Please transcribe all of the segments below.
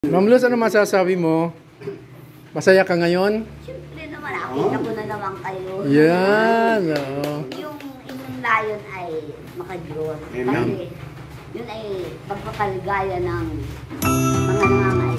Ma'am Luz, ano masasabi mo? Masaya ka ngayon? Siyempre naman, nakita ko na naman kayo. Yan, oo. Yung inyong layon ay makadiyos. Kasi yun ay pagpakaligaya ng mga nangangailangan.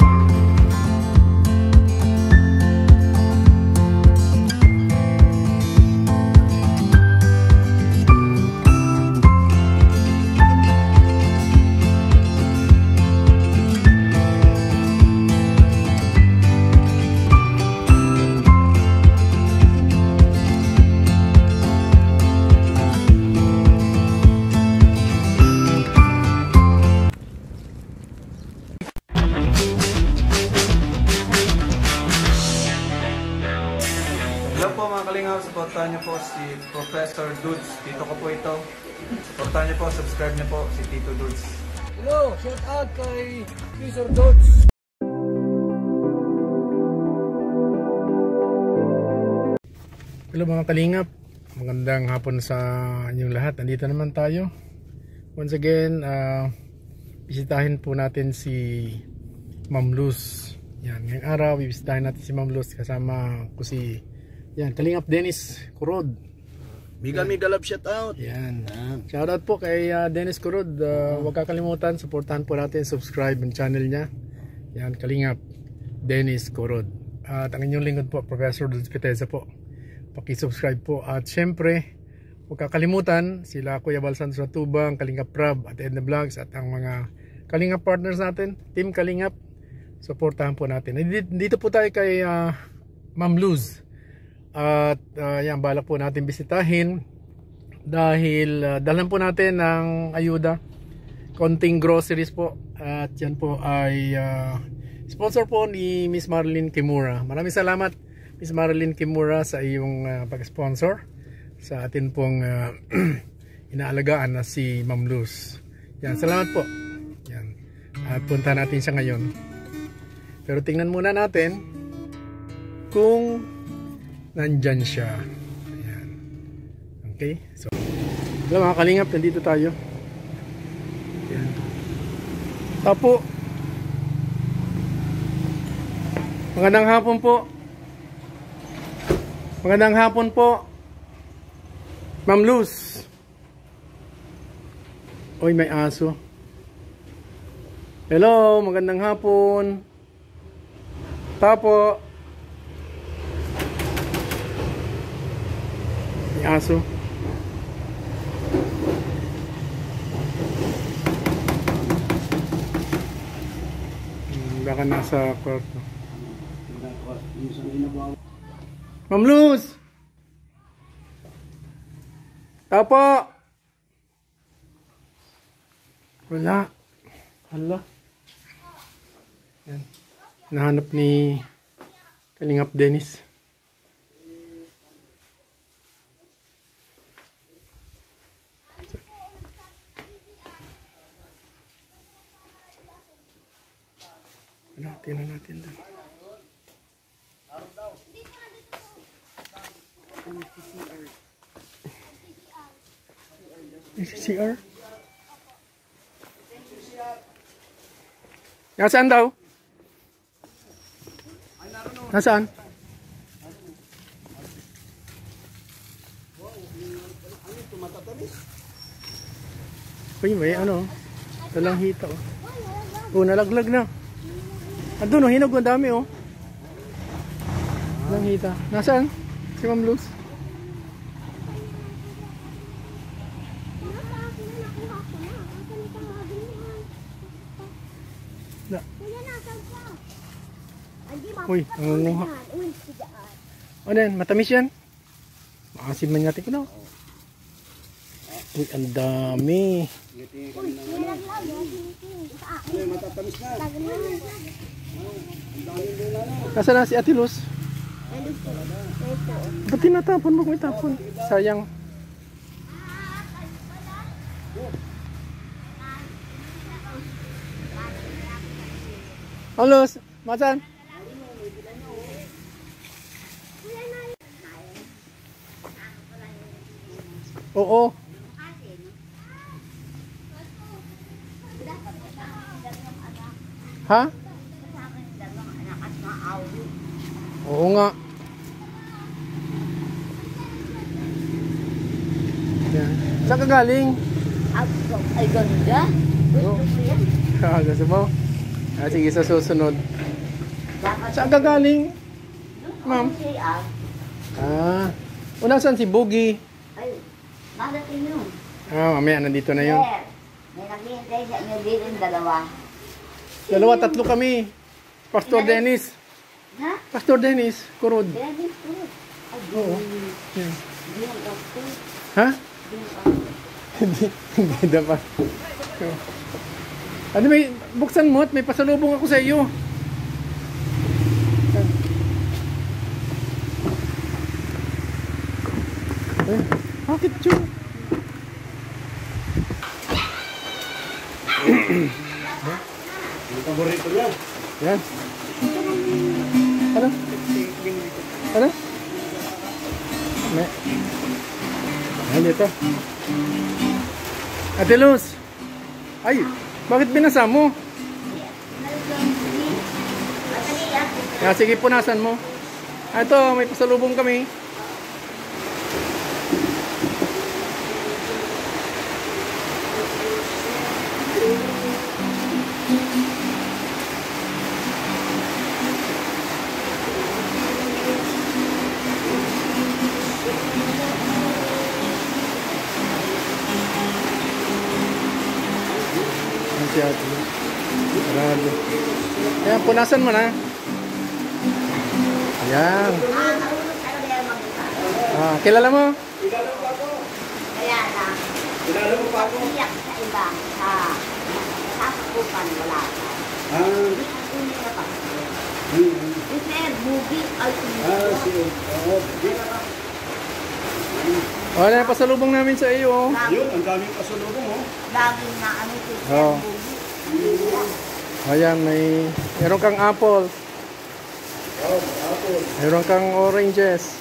Hello po mga kalingaw, supportahan niyo po si Professor Dudes. Tito ko po ito. Supportahan niyo po, subscribe niyo po si Tito Dudes. Hello, shout out kay Professor Dudes. Hello mga kalingap, magandang hapon sa inyong lahat. Nandito naman tayo. Once again, bisitahin po natin si Ma'am Luz. Yan, ngayong araw, bibisitahin natin si Ma'am Luz. Kasama ko si Kalingap Dennis Kurod. Mega love shout out. Yan. Shoutout po kay Dennis Kurod. Huwag kakalimutan, supportahan po natin, subscribe ang channel niya. Yan, Kalingap Dennis Kurod. At ang inyong lingkod po, Professor Dudes Piteza po. Paki-subscribe po. At syempre, huwag kakalimutan sila Kuya Balsan sa Tubang, Kalingap Prab at Edna Vlogs at ang mga Kalingap partners natin, Team Kalingap. Supportahan po natin. Dito po tayo kay Ma'am Luz. At yan, balak po natin bisitahin dahil dalhan po natin ng ayuda, konting groceries po. At yan po ay sponsor po ni Miss Marilyn Kimura. Maraming salamat Miss Marilyn Kimura sa iyong pag-sponsor sa atin pong inaalagaan na si Ma'am Luz. Yan, salamat po. Yan. At punta natin siya ngayon. Pero tingnan muna natin kung nandyan siya. Ayan. Okay. So, hello mga kalingap, nandito tayo. Ayan. Tapo. Magandang hapon po. Magandang hapon po. Ma'am Luz. Oy, may aso. Hello, magandang hapon. Tapo. Aso. Baka nasa kwarto. Ma'am Luz! Tapo! Wala. Hala. Yan. Nahanap ni Kalingap Dennis. Tingnan natin doon. CCR? Nasaan daw? Nasaan? Uy, may ano? Dalang hita oh. Oh, nalaglag na. Andun oh, hinog ang dami oh. Dalang hita. Nasaan? Si Ma'am Luz? Uy, nangunguha. Ano yan? Matamis yan? Maasim man natin ko na. Uy, ang dami. Nasaan na si Ate Luz? Ba't tinatapon mo kung itapon? Sayang. Luz, masan? Oo. Ha? Oo nga. Yan. Saan ka galing? Ay, ganda. Gusto ko yan. Gusto mo? Sige, sa susunod. Dapat Saan ka galing? Ma'am? Una saan si Boogie? Ay, madating yun. Mamaya nandito na yun. Sir, may naghihintay sa inyo din yung dalawa. Dalawa, tatlo kami. Pastor Dennis. Ha? Pastor Dennis, Kurod. Dennis Kurod. Ay, Oo. Dennis. Yan. Hindi ang doktor. Ha? Hindi ang doktor. Hindi dapat. Ano may, buksan mo at may pasalubong ako sa iyo. Bakit yun? Yung paborito niya. Yan. Ano? Ano? May. Ayan dito. Ate Luz. Ay, bakit binasa mo? Sige, punasan mo. Ito, may pasalubong kami. Ayan, punasan mo na. Ayan. Kilala mo? Kaya na, iyak sa iba, sa sasakupan, wala ka. Hindi ka kunin na pa. Si Sir Boogie, ay Ano yung pasalubong namin sa iyo? Yun, ang daming pasalubong, oh. laging na ano si Sir Oo. Boogie. Ayan, meron kang apple. Meron kang oranges.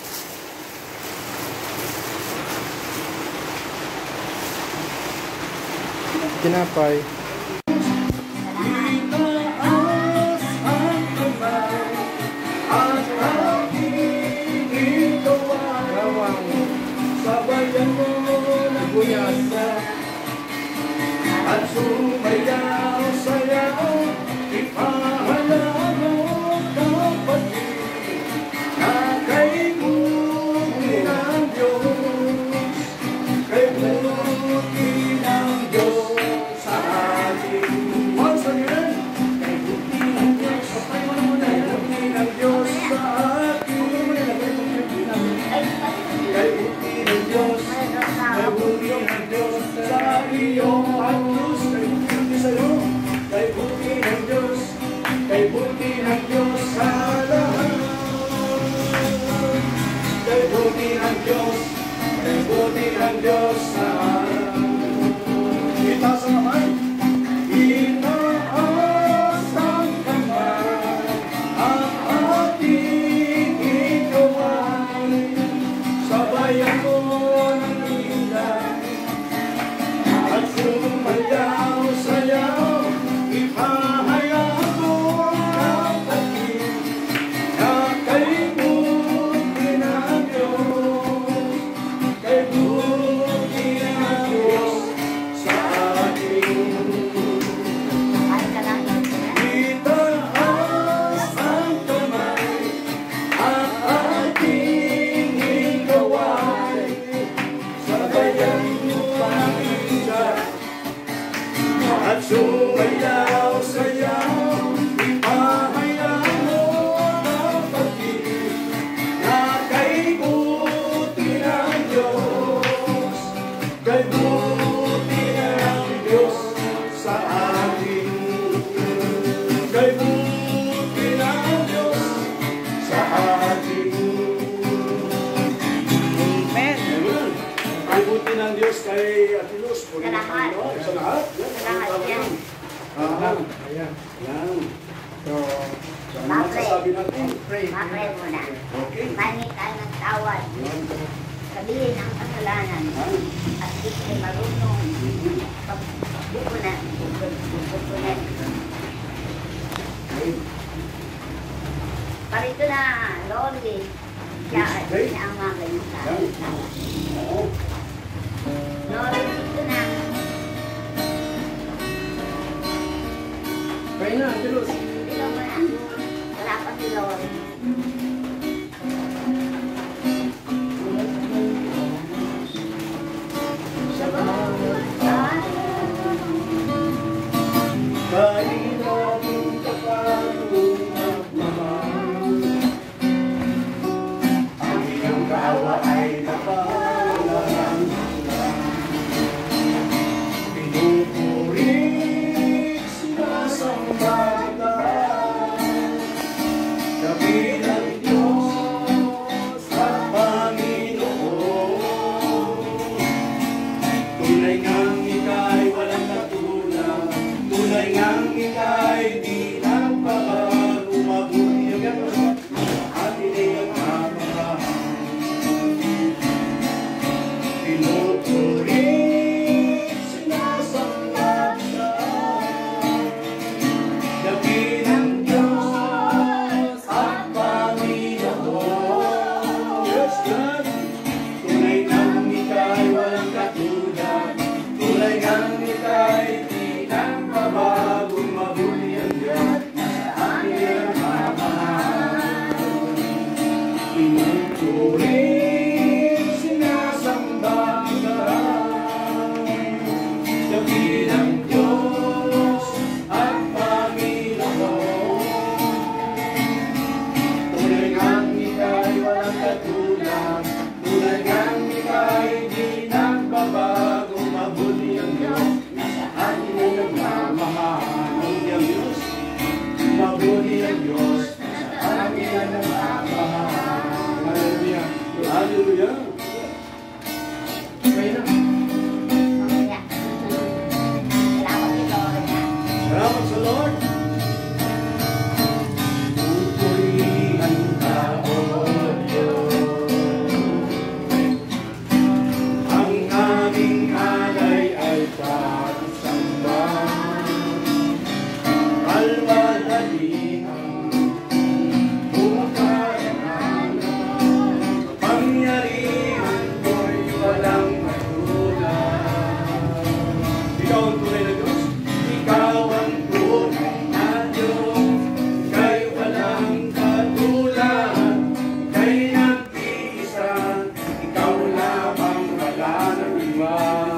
Tinapay. Sabayan mo na buyasa at sumayaw sayaw, ipahalala mo kapatid na kay buti ng Diyos, kay buti ng Diyos sa atin. Once again, kay buti ng Diyos, kay buti ng Diyos sa atin. Kay buti ng Diyos, kay buti ng Diyos sa iyo at Diyos, kay buti sa'yo, kay buti ng Diyos, kay buti ng Diyos sa lahat. Kay buti ng Diyos, kay buti ng Diyos sa lahat. Kita sa kamay, itaas ang kamay, ang ating ikawan, sabayan mo ng inday, at sumayaw sayaw, ipahayag mo ang kapatid na kay buti ng Diyos, kay buti ng Diyos sa atin. Ay, ka lang yun. Itaas ang kamay, ang ating ikaway, sabayan mo ang inday, at sumayaw sayaw, ipahayag mo kapatid na kay buti ng Diyos, kay buti ng Diyos sa atin. Kay buti ng Diyos sa atin. Amen. Amen. Kay buti ng Diyos kay Ate Luz. Sa lahat. Sa lahat. Sa lahat yan. Ayan. Yan. So, So, ano masasabi natin? Mapray muna. Okay. Mani tayo ng tawad. Sabihin ang kasalanan. At di kayo marunong. Pagbukunan. Pagbukunan. Parito na, Loli. Siya ang mga ganyan sa akin. Oo. Loli, dito na. Kaya na, Angelos. Dito mo na. Wala pa si Loli. Kahit natin kapagong magmamahal, ang iyong kawa ay napawalan. Pinupurik, sinasamba kita, kabilang Diyos at Panginoon. Tunay ngang ika'y walang katulad, tunay ngang ika'y di nagbabago, mabuti ang Diyos at inigamamahal. Pinupurik, sinasamba kita, dakilang Diyos at Panginoon. Yes, God. Tunay ngang ika'y walang katulad, tunay ngang ika'y di nagbabago, mabuti ang Diyos at inigamamahal. Pinupurik, sinasamba kita, dakilang Diyos at Panginoon. Tunay ngang ika'y walang katulad, tunay ngang ika'y di nagbabago, mabuti ang Diyos at inigamamahal. Mabuti ang Diyos, mabuti ang Diyos at inigamamahal. Hallelujah. Hallelujah. Kaya na. Mamaya. Wala pa si Loli na. Salamat sa Lord. Pupurihan ka, O Diyos. Ang aming alay ay pagsamba. Kalwalhatian, bumakayanan. Pangyarihan ko'y walang katulad. Ikaw ang tunay na Diyos. Ikaw ang tunay na Diyos. Ika'y walang katulad. Ika'y nag-iisa. Ikaw lamang, wala nang iba.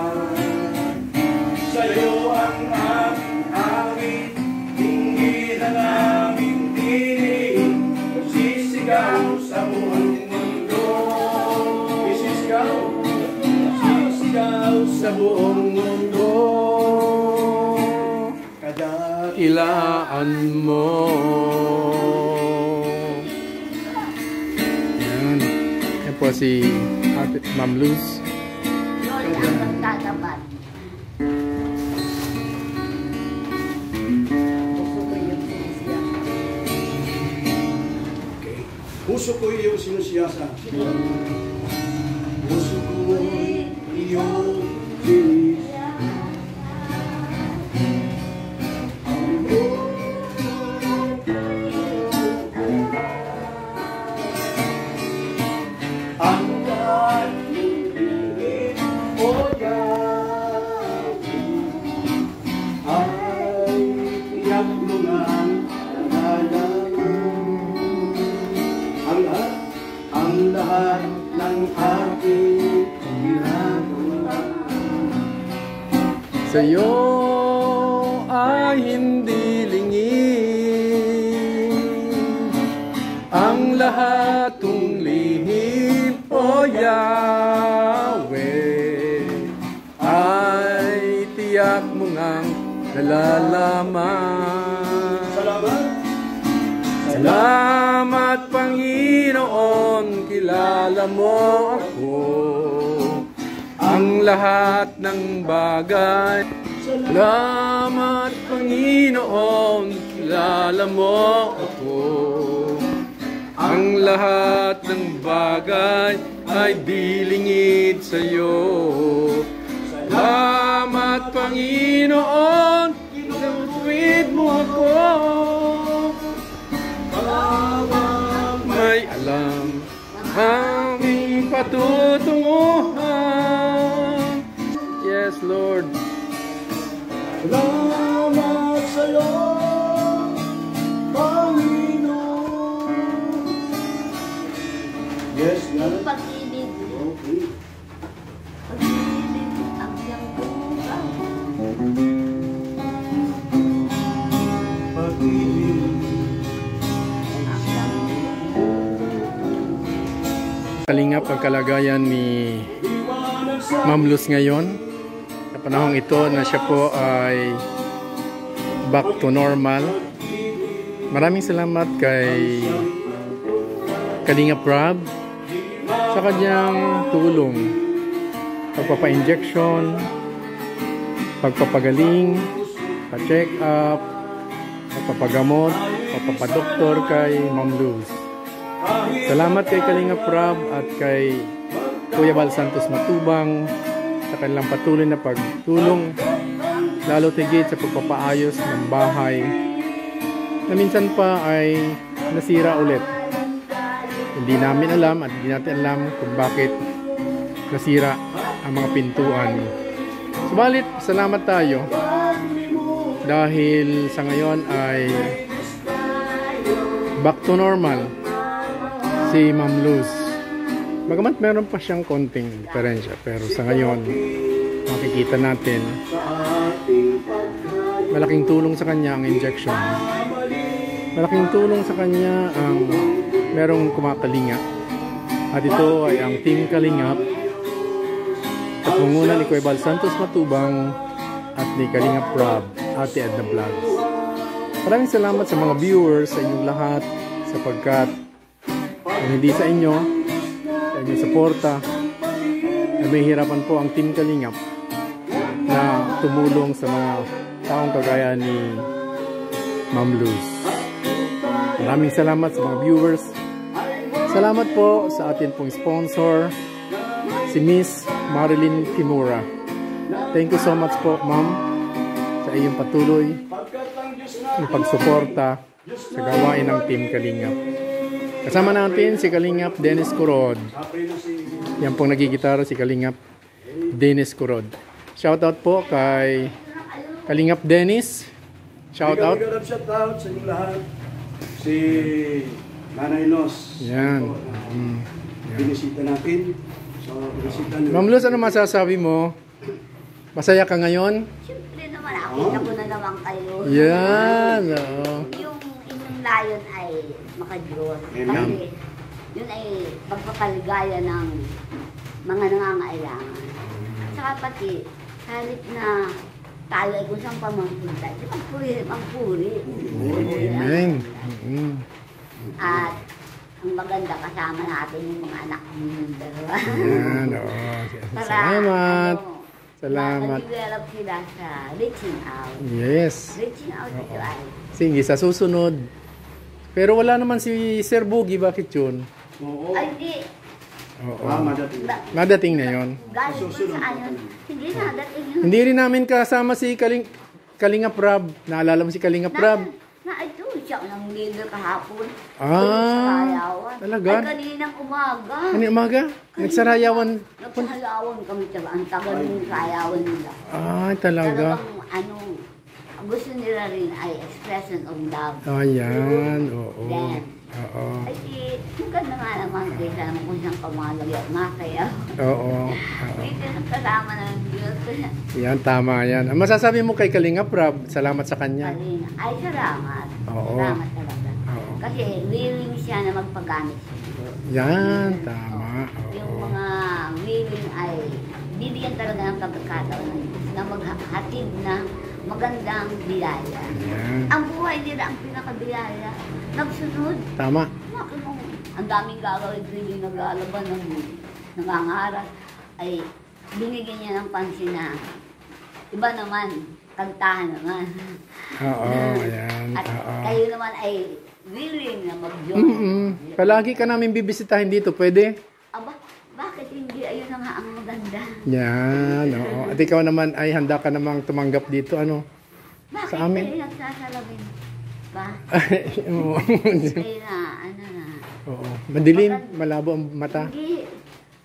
Sa'yo ang aming awit, dinggin ang aming tinig. Sisigaw sa buong mundo. Sisigaw sa buong mundo. Ilaan mo. Yan. Yan po si Ate Ma'am Luz. Loli ang magtatapat. Puso ko iyong sinusiyasa. Puso ko iyong sinusiyasa. Ang pag-ibig o Yahweh ay tiyak mo ng nalalaman. Ang lahat ng aking ginagawa Sa'yo ay hindi lingid ang lahat ng lihim, O Yahweh, ay tiyak mo ngang nalalaman. Salamat. Salamat, Panginoon, kilala mo ako. Ang lahat ng bagay. Salamat, Panginoon, kilala mo ako. Ang lahat ng bagay ay dilingid sa'yo. Salamat, Panginoon, kinuwid mo ako. Salamat. patutunguhan. Yes, Lord. Salamat sa'yo, Panginoon. Yes, Yung yan. pag-ibig. Okay. Pag-ibig ang siyang bukas. Pag-ibig. Ang siyang Kalingap ang kalagayan ni Iwanag sa Ma'am Luz ngayon. Sa panahong ito na siya po ay back to normal. Maraming salamat kay Kalingap Rob sa kanyang tulong. Pagpapa-injection, pagpapagaling, pa-check up, pagpapagamot, pagpapadoktor kay Ma'am Luz. Salamat kay Kalingap Rob at kay Kuya Val Santos Matubang sa kanilang patuloy na pagtulong, lalo tigit sa pagpapaayos ng bahay na minsan pa ay nasira ulit. Hindi namin alam at hindi natin alam kung bakit nasira ang mga pintuan. Subalit, salamat tayo dahil sa ngayon ay back to normal si Ma'am Luz. Bagamat meron pa siyang konting diferensya, pero sa ngayon makikita natin malaking tulong sa kanya ang injection. Malaking tulong sa kanya ang merong kumakalinga. At ito ay ang Team Kalingap sa pangunguna ni Kuya Val Santos Matubang at ni Kalingap Rob, Ate Edna Vlogs. Maraming salamat sa mga viewers, sa inyong lahat, sapagkat kung hindi sa inyo, sa inyong suporta, ay may hirapan po ang Team Kalingap na tumulong sa mga taong kagaya ni Ma'am Luz. Maraming salamat sa mga viewers. Salamat po sa atin pong sponsor, si Miss Marilyn Kimura. Thank you so much po, Ma'am, sa iyong patuloy na pagsuporta sa gawain ng Team Kalingap. Kasama natin si Kalingap Dennis Corod. Yan pong nagigitara si Kalingap Dennis Corod. Shoutout po kay Kalingap Dennis. Shoutout. Shoutout sa inyo lahat. Si Nanay Nos. Yan. Binisita natin. So, binisita nyo. Ma'am Luz, ano masasabi mo? Masaya ka ngayon? Siyempre naman, nakita ko na naman kayo. Yan. Oo. Yung inyong layon ay makadiyos. Amen. Kasi yun ay pagpapaligaya ng mga nangangailangan. At saka pati, halip na tayo ay kung saan pa magpunta, di magpuri. Amen. At ang maganda kasama natin yung mga anak ng dalawa. Yan. Oo. Para, Salamat. ano, Salamat. ma-develop sila sa reaching out. Yes. Reaching out ito ay Sige, sa susunod. Pero wala naman si Sir Boogie. Bakit yun? Oo. ay di, Oo. Madating. Madating na yun. galing po sa ayon, hindi na dating yun. Hindi rin namin kasama si Kalingap Rob. Naalala mo si Kalingap Rob? Na ito, siya nang leader kahapon. Ah, Sarayawan. talaga? Ay, kaninang umaga. Ano umaga? Nagsarayawan. Nagsayawan kami, tsaka ang tagal ng sayawan nila. Ay, talaga. Talagang, ano, gusto nila rin ay expression of love. Ayan. Oo. Then, Oo. ay di, maganda nga naman kaysa naman kung siyang pamalag at makaya. Oo. May kasama ng Diyos. Yan, tama yan. Ang masasabi mo kay Kalingap Rob, salamat sa kanya. Kalina. Ay, salamat. Oo. Salamat talaga. Oo. Kasi willing siya na magpagamit sa Diyos. Yan, tama. Yung Oo. mga willing ay bibigyan talaga ng pagkakataon ng Diyos na maghatid na magandang biyaya. Yan. Ang buhay nila ang pinakabiyaya. Nagsunod. Tama. Bakit mo, ang daming gagawin hindi naglalaban ng nangangaral ay binigyan niya ng pansin na iba naman, kantahan naman. Oo, ayan. At Oo. kayo naman ay willing na mag-join. Palagi ka namin bibisitahin dito, pwede? Aba, bakit hindi? Ayun na nga ang maganda. Yan, oo. At ikaw naman ay handa ka namang tumanggap dito, ano? Bakit Sa amin? kayo nagsasalamin? Ba? Oo. Kayo na, ano na. Oo. Madilim, malabo ang mata. Hindi.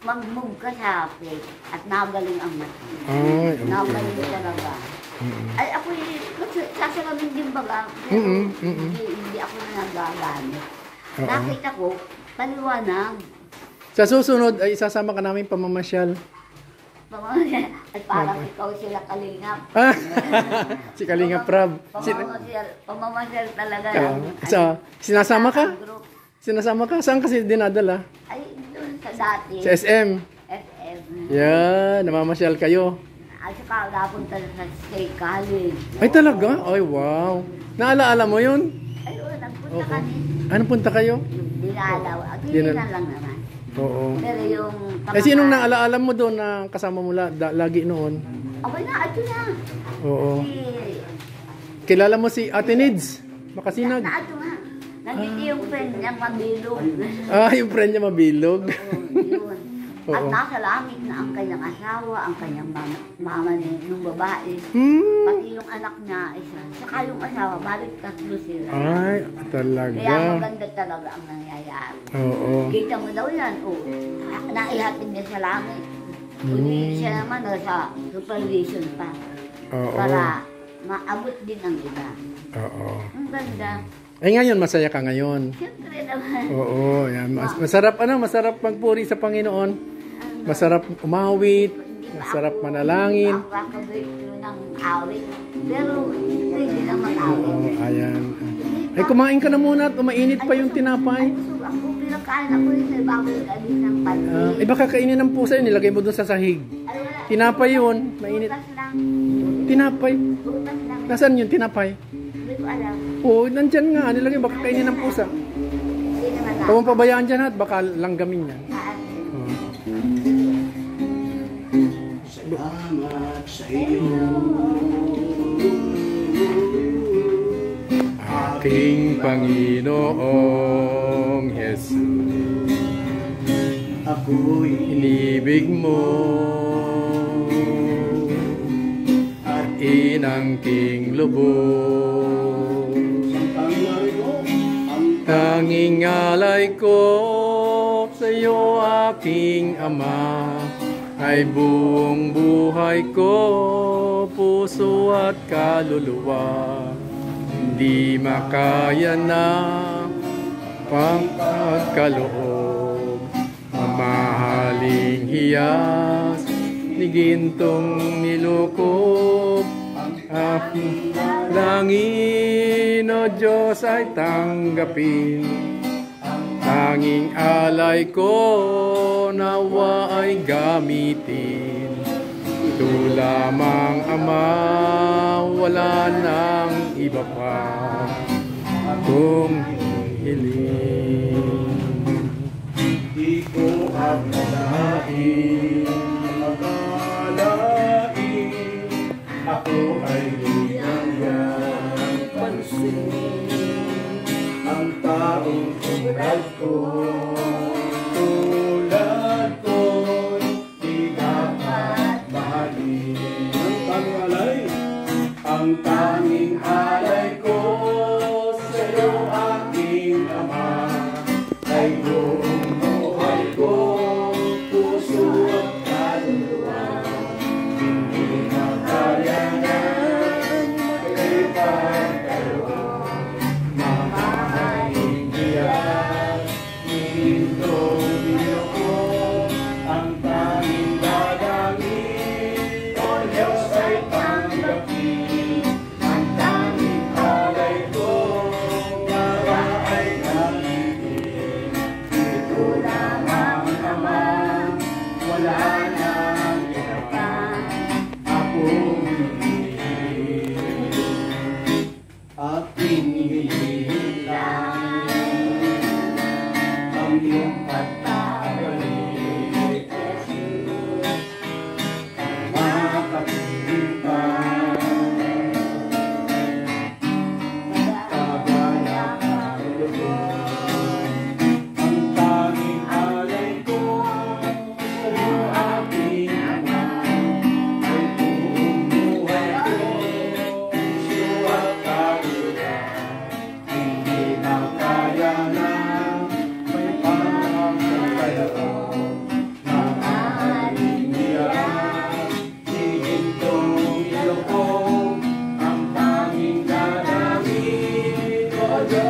mag-move ka sa akin at nagaling ang mata. Ay, okay. Nagaling talaga. Ay, ako sasalamin din baga. Pero hindi ako na nagagamit. Oo. Nakita ko, paliwanag. Sa susunod ay isasama ka namin pamamasyal. At parang ikaw sila kalingap. Si Kalinga Prab. Pamamasyal talaga. Sinasama ka? Group. Sinasama ka? Saan kasi dinadala? Ay, doon sa dati. Sa SM. FM. Yeah, namamasyal kayo. At saka napunta sa State College. Ay talaga? Ay wow. Naalaala mo yun? Ay, nagpunta Oo. kami. Anong punta kayo? Dinalaw. At hindi na lang naman. Oo. Pero yung... Eh sinong naalaala mo doon na kasama mo lagi noon? Okay na, ito na. Oo. Si... Kilala mo si Ate Nids? Makasinag? Na ito nga. Nandito yung friend niya, mabilog. Yung friend niya mabilog. Oo, yun. At Oo. nasa langit na ang kanyang asawa, ang kanyang mama nung babae. Pati yung anak niya, isa. Saka yung asawa, balik tatlo sila. Ay, Kaya talaga. maganda talaga ang nangyayari. Oo. Kita mo daw yan, naihatid niya sa langit. Uli siya naman sa supervision pa. Oo. Para maabot din ang iba. Oo. Ang ganda. Eh ngayon, masaya ka ngayon. Siyempre naman. Oo, yan. Masarap, masarap magpuri sa Panginoon. Masarap umawit. Masarap manalangin. Ang kakabreakthrough ng awit. Pero pwede naman awit. Oo, ayan. Ay, kumain ka na muna at umainit pa yung tinapay. Ako pinakain ako yung sa baboy galing ng panty. Iba kakainin ng pusa yun, nilagay mo doon sa sahig. Ay, wala. Tinapay yun, mainit. Butas lang. Tinapay. Butas lang. Nasaan yun, tinapay? Hindi ko alam. Oo, nandyan nga, nilagay, baka kainin ng pusa. Hindi naman na. Huwag mong pabayaan dyan at baka langgamin yan. Oo. Salamat sa iyo. Aking Panginoong Jesus, Ako'y inibig mo at inangking lubos. Tanging alay ko sa iyo, aking Ama, ay buong buhay ko, puso at kaluluwa. Hindi makaya na pangkaloob, mamahaling hiyas ni gintong nilukob. Aking langin, O Diyos, ay tanggapin. Tanging alay ko, nawa ay gamitin. Ito lamang, Ama, wala nang iba pa akong hiling. Di ko akalain, ako ay ligayan pansin. Ang taong tulad ko'y di dapat mahalin. Ang tanging alay ko sa'yo, aking Ama, ay buong buhay ko, puso at kaluluwa. Hindi makaya na magkaiba-dalawa, mamahaling hiyas,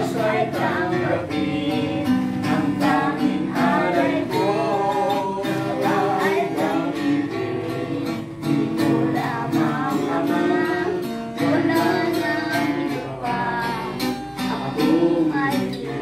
ay tanggapin. Ang tanging alay ko ay gamitin. Di ko lamang naman, wala nang iba pa. Ako ay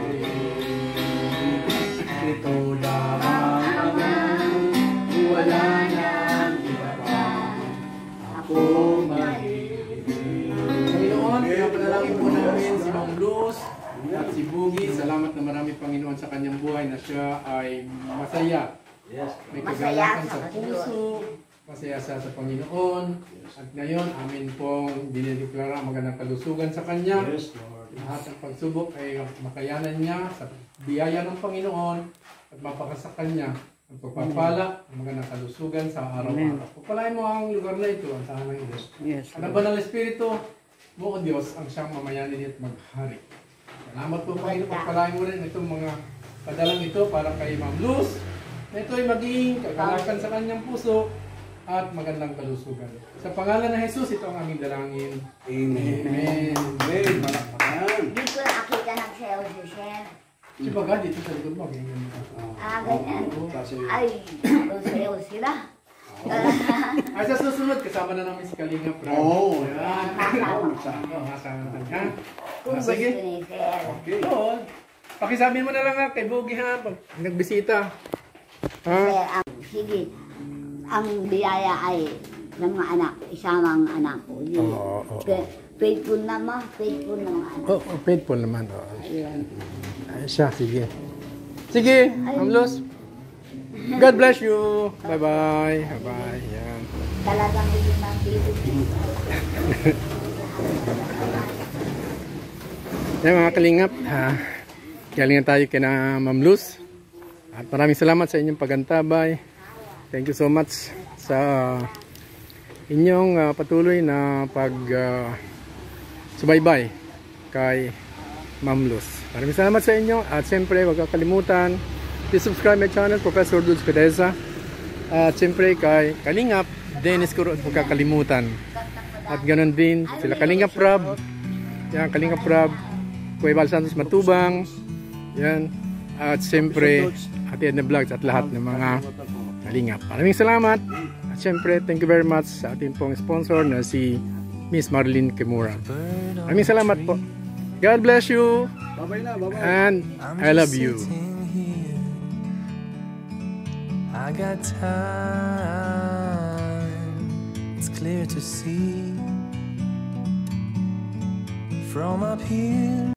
ito lamang naman, wala nang iba pa. Ako mahilig. Panginoon, kaya panalangin po namin si Ma'am Luz at si Boogie. Salamat na marami Panginoon sa kanyang buhay na siya ay masaya. May kagalakan sa puso, masaya siya sa Panginoon. At ngayon, amin pong dinideklara ang magandang kalusugan sa kanya. Lahat ng pagsubok ay makayanan niya sa biyaya ng Panginoon at mapakasa kanya ang pagpapala, ang magandang kalusugan sa araw-araw. Pagpalain mo ang lugar na ito, ang tahanan ng Diyos. Ang banal na Espiritu mo, O Diyos, ang siyang mamayanin at maghari. Salamat po, Panginoon. Pagpalain mo rin itong mga padalang ito para kay Ma'am Luz, na ito ay maging kagalakan sa kanyang puso at magandang kalusugan. Sa pangalan ng Jesus, ito ang aming dalangin. Amen. Amen. Malakpakan. Di ko nakita ng sayo si Sher. Si Baga, dito sa likod mo. Ganyan. Ganyan. Kasi Ay, sayo sila. Ay, sa susunod, kasama na namin si Kalinga Prab. Oo. Yan. Masama na ha. Kung gusto Sige. ni Sher. Oo. Pakisabihin mo na lang ha, kay Boogie ha, pag nagbisita. Ha? Sher, sige. Ang biyaya ay ng mga anak, isamang anak ko. Oo. Faithful na mga anak. Oh, faithful naman. Oh. Ayun. Ay, siya, sige. Sige, Ma'am Luz. God bless you. Bye-bye. Bye-bye. Yan. Talagang hindi mabibig. Yan mga kalingap. Galingan tayo kina Ma'am Luz. At maraming salamat sa inyong pagantabay. Thank you so much sa inyong patuloy na subaybay kay Ma'am Luz. Maraming salamat sa inyo at siyempre huwag kakalimutan please subscribe my channel Professor Dudes Pedeza at siyempre kay Kalingap Dennis Kurod, huwag kakalimutan at ganoon din sila Kalingap Prab, yan Kalingap Prab, Kuya Val Santos Matubang, yan at siyempre Ate Edna Vlogs at lahat ng mga Kalingap. Maraming salamat at siyempre thank you very much sa ating pong sponsor na si Miss Marlene Kimura. Maraming salamat po. God bless you. Bye-bye na, bye-bye. And I love you. I got time. It's clear to see from up here.